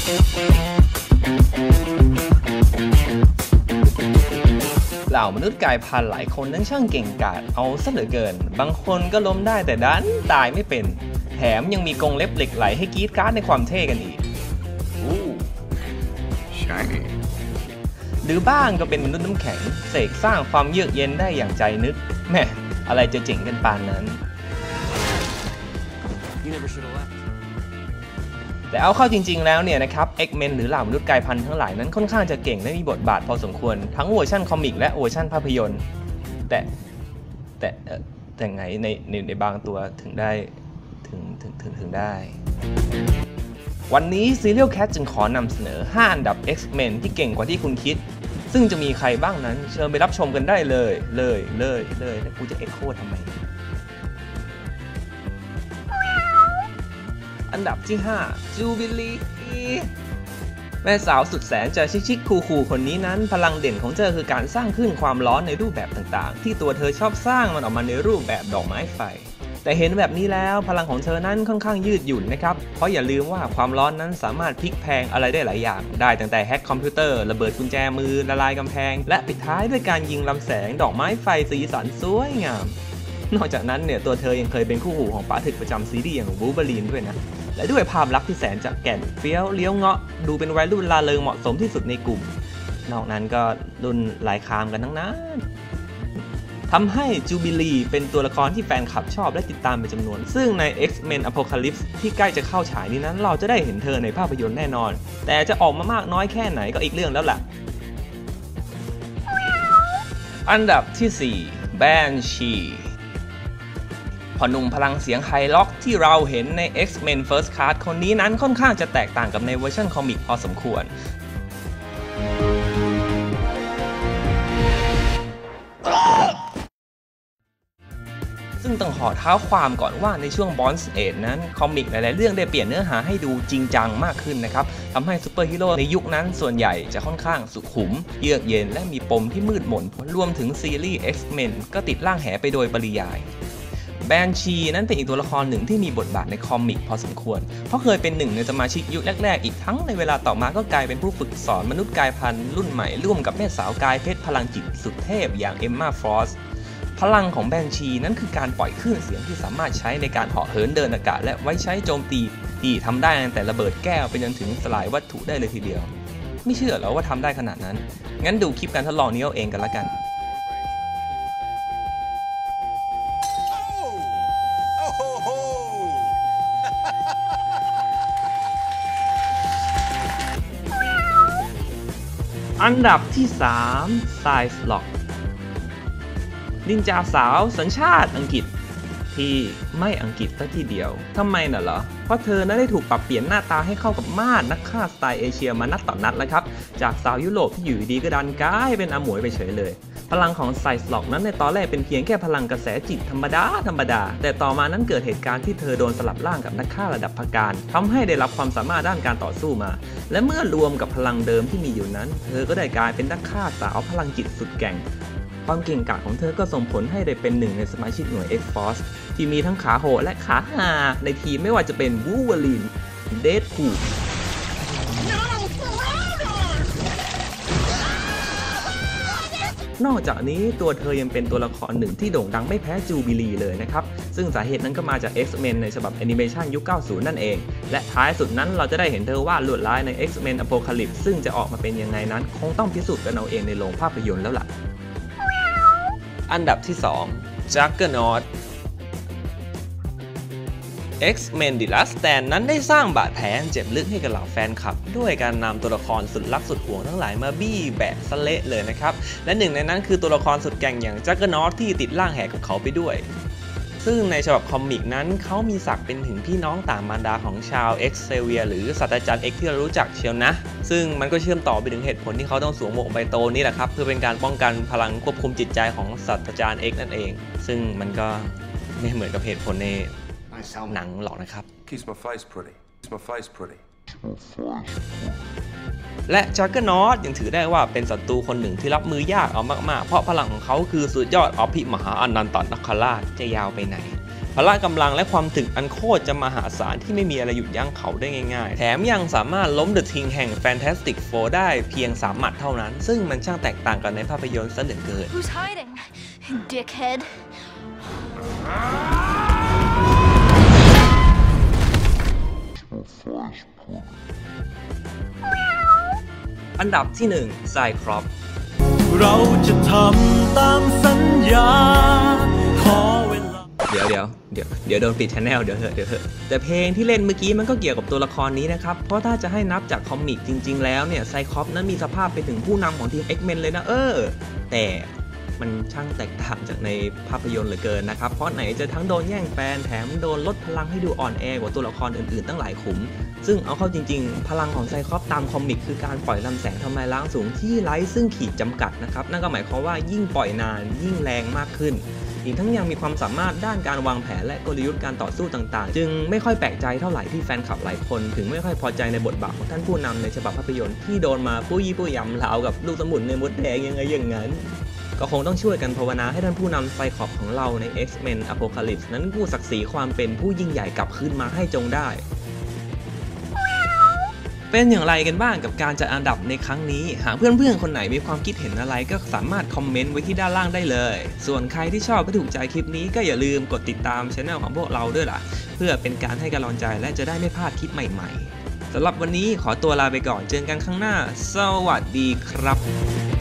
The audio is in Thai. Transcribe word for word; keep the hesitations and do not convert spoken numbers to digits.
เหล่ามนุษย์กายพันธุ์หลายคนนั้นช่างเก่งกาจเอาซะเหลือเกินบางคนก็ล้มได้แต่ดันตายไม่เป็นแถมยังมีกรงเล็บเหล็กไหลให้กรี๊ดกราร์ดในความเท่กันอีก Ooh, shiny. หรือบ้างก็เป็นมนุษย์น้ำแข็งเสกสร้างความเยือกเย็นได้อย่างใจนึกแม่อะไรจะเจ๋งกันปานนั้น You never should have left. แต่เอาเข้าจริงๆแล้วเนี่ยนะครับ X-Men หรือเหล่ามนุษย์กายพันธุ์ทั้งหลายนั้นค่อนข้างจะเก่งและมีบทบาทพอสมควรทั้งเวอร์ชันคอมิกและเวอร์ชันภาพยนตร์แต่แต่แต่ไงในในในบางตัวถึงได้ถึงถึงถึงถึงได้วันนี้ Serial Cat จึงขอนำเสนอห้าอันดับ X-Men ที่เก่งกว่าที่คุณคิดซึ่งจะมีใครบ้างนั้นเชิญไปรับชมกันได้เลยเลยเลยเลยแล้วกูจะเอ็กโคทำไมอันดับที่ห้าจูบิลีแม่สาวสุดแสนจะชิคๆคูลๆคนนี้นั้นพลังเด่นของเธอคือการสร้างขึ้นความร้อนในรูปแบบต่างๆที่ตัวเธอชอบสร้างมันออกมาในรูปแบบดอกไม้ไฟแต่เห็นแบบนี้แล้วพลังของเธอนั้นค่อนข้างยืดหยุ่นนะครับเพราะอย่าลืมว่าความร้อนนั้นสามารถพลิกแพลงอะไรได้หลายอย่างได้ตั้งแต่แฮ็กคอมพิวเตอร์ระเบิดกุญแจมือละลายกำแพงและปิดท้ายด้วยการยิงลำแสงดอกไม้ไฟสีสันสวยงามนอกจากนั้นเนี่ยตัวเธอยังเคยเป็นคู่หูของป๋าถึกประจำซีรีส์อย่างวูล์ฟเวอรีนด้วยนะและด้วยภาพลักษณ์ที่แสนจะแก่นเฟี้ยวเลี้ยวเงาะดูเป็นวัยรุ่นลาเริงเหมาะสมที่สุดในกลุ่มนอกนั้นก็รุ่นลายคามกันทั้งนั้นทำให้จูบิลีเป็นตัวละครที่แฟนคลับชอบและติดตามเป็นจำนวนซึ่งใน X-Men Apocalypse ที่ใกล้จะเข้าฉายนี้นั้นเราจะได้เห็นเธอในภาพยนตร์แน่นอนแต่จะออกมามากน้อยแค่ไหนก็อีกเรื่องแล้วล่ะอันดับที่สี่ Bansheeพอหนุ่มพลังเสียงไฮล็อกที่เราเห็นใน X-Men First Class คนนี้นั้นค่อนข้างจะแตกต่างกับในเวอร์ชันคอมิกพอสมควรซึ่งต้องขอเท้าความก่อนว่าในช่วง Bronze Age นั้นคอมิกหลายๆเรื่องได้เปลี่ยนเนื้อหาให้ดูจริงจังมากขึ้นนะครับทำให้ซูเปอร์ฮีโร่ในยุคนั้นส่วนใหญ่จะค่อนข้างสุขุมเยือกเย็นและมีปมที่มืดมนรวมถึงซีรีส์ X-Men ก็ติดร่างแหไปโดยปริยายแบนชีนั้นเป็นอีกตัวละครหนึ่งที่มีบทบาทในคอมิกพอสมควรเพราะเคยเป็นหนึ่งในสมาชิกยุคแรกๆอีกทั้งในเวลาต่อมาก็กลายเป็นผู้ฝึกสอนมนุษย์กายพันธุ์รุ่นใหม่ร่วมกับแม่สาวกายเพชรพลังจิตสุดเทพอย่างเอมม่าฟรอสต์พลังของแบนชีนั้นคือการปล่อยคลื่นเสียงที่สามารถใช้ในการเหาะเหินเดินอากาศและไว้ใช้โจมตีที่ทำได้ตั้งแต่ระเบิดแก้วไปจนถึงสลายวัตถุได้เลยทีเดียวไม่เชื่อหรอว่าทำได้ขนาดนั้นงั้นดูคลิปการทดลองนี้เอาเองกันละกันอันดับที่สาม Psylocke นินจาสาวสัญชาติอังกฤษที่ไม่อังกฤษซะทีเดียวทำไมน่ะเหรอเพราะเธอนั้นได้ถูกปรับเปลี่ยนหน้าตาให้เข้ากับมาดนักฆ่าสไตล์เอเชียมานัดต่อนัดแล้วครับจากสาวยุโรปที่อยู่ดีก็ดันกลายเป็นอาหมวยไปเฉยเลยพลังของไซส์ล็อกนั้นในตอนแรกเป็นเพียงแค่พลังกระแสจิตธรรมดาธรรมดาแต่ต่อมานั้นเกิดเหตุการณ์ที่เธอโดนสลับร่างกับนักฆ่าระดับพักการทำให้ได้รับความสามารถด้านการต่อสู้มาและเมื่อรวมกับพลังเดิมที่มีอยู่นั้นเธอก็ได้กลายเป็นนักฆ่าสาวพลังจิตสุดแกร่งความเก่งกาจของเธอก็ส่งผลให้ได้เป็นหนึ่งในสมาชิกหน่วย X-Force ที่มีทั้งขาโหดและขาหาในทีมไม่ว่าจะเป็นวูล์ฟเวอรีนเดดพูลนอกจากนี้ตัวเธอยังเป็นตัวละครหนึ่งที่โด่งดังไม่แพ้จูบิลีเลยนะครับซึ่งสาเหตุนั้นก็มาจาก X-Men ในฉบับแอนิเมชันยุค เก้าสิบ นั่นเองและท้ายสุดนั้นเราจะได้เห็นเธอวาดลวดลายใน X-Men Apocalypse ซึ่งจะออกมาเป็นยังไงนั้นคงต้องพิสูจน์กันเอาเองในโรงภาพยนตร์แล้วล่ะอันดับที่สอง Juggernaut X-Men The Last Stand นั้นได้สร้างบาดแผลเจ็บลึกให้กับเหล่าแฟนคลับด้วยการนำตัวละครสุดรักสุดห่วงทั้งหลายมาบี้แบะสะเละเลยนะครับและหนึ่งในนั้นคือตัวละครสุดแกร่งอย่าง Juggernaut ที่ติดร่างแหกกับเขาไปด้วยซึ่งในฉบับคอมิกนั้นเขามีศักดิ์เป็นถึงพี่น้องต่างมารดาของชาว X เซเวียหรือศาสตราจารย์ X ที่เรารู้จักเชียวนะซึ่งมันก็เชื่อมต่อไปถึงเหตุผลที่เขาต้องสวมหมวกใบโตนี่แหละครับเพื่อเป็นการป้องกันพลังควบคุมจิตใจของศาสตราจารย์ X นั่นเองซึ่งมันก็ไม่เหมือนกับเหตุผลในหนังหรอกนะครับ Keeps my face pretty. Keeps my face pretty. และจักเกอร์นอตยังถือได้ว่าเป็นศัตรูคนหนึ่งที่รับมือยากเอามากๆเพราะพลังของเขาคือสุดยอดอภิมหาอนันตนาคราชจะยาวไปไหนพพละกำลังและความถึกอันโคตรจะมหาศาลที่ไม่มีอะไรหยุดยั้งเขาได้ง่ายๆแถมยังสามารถล้มเดอะทิงแห่ง Fantastic Four ได้เพียงสามหมัดเท่านั้นซึ่งมันช่างแตกต่างกันในภาพยนตร์ซะเหลือเกิน Who's hiding? Dickhead. อันดับที่หนึ่งไซครอปเราจะทำตามสัญญาขอเวลาเดี๋ยวเดี๋ยวเดี๋ยวเดี๋ยวโดนปิดชแนลเดี๋ยวเถอะเดี๋ยวเถอะแต่เพลงที่เล่นเมื่อกี้มันก็เกี่ยวกับตัวละครนี้นะครับเพราะถ้าจะให้นับจากคอมิกจริงๆแล้วเนี่ยไซครอปนั้นมีสภาพไปถึงผู้นำของทีม X-Men เลยนะเออแต่มันช่างแตกต่างจากในภาพยนตร์เหลือเกินนะครับเพราะไหนจะทั้งโดนแย่งแฟนแถมโดนลดพลังให้ดูอ่อนแอกว่าตัวละครอื่นๆตั้งหลายขุมซึ่งเอาเข้าจริงๆพลังของไซครอปตามคอมิกคือการปล่อยลำแสงทำลายล้างสูงที่ไร้ซึ่งขีดจำกัดนะครับนั่นก็หมายความว่ายิ่งปล่อยนานยิ่งแรงมากขึ้นอีกทั้งยังมีความสามารถด้านการวางแผนและกลยุทธ์การต่อสู้ต่างๆจึงไม่ค่อยแปลกใจเท่าไหร่ที่แฟนคลับหลายคนถึงไม่ค่อยพอใจในบทบาทของท่านผู้นำในฉบับภาพยนตร์ที่โดนมาปุ้ยปุ้ยยำลาวกับลูกสมุนในมดแดงยังไงอย่างนั้นก็คงต้องช่วยกันภาวนาให้ท่านผู้นำไซครอปของเราใน X-Men Apocalypse นั้นกู้ศักดิ์ศรีความเป็นผู้ยิ่งใหญ่กลับคืนมาให้จงได้เป็นอย่างไรกันบ้างกับการจัดอันดับในครั้งนี้หากเพื่อนๆคนไหนมีความคิดเห็นอะไรก็สามารถคอมเมนต์ไว้ที่ด้านล่างได้เลยส่วนใครที่ชอบและถูกใจคลิปนี้ก็อย่าลืมกดติดตามช่องของพวกเราด้วยล่ะเพื่อเป็นการให้กำลังใจและจะได้ไม่พลาดคลิปใหม่ๆสำหรับวันนี้ขอตัวลาไปก่อนเจอกันครั้งหน้าสวัสดีครับ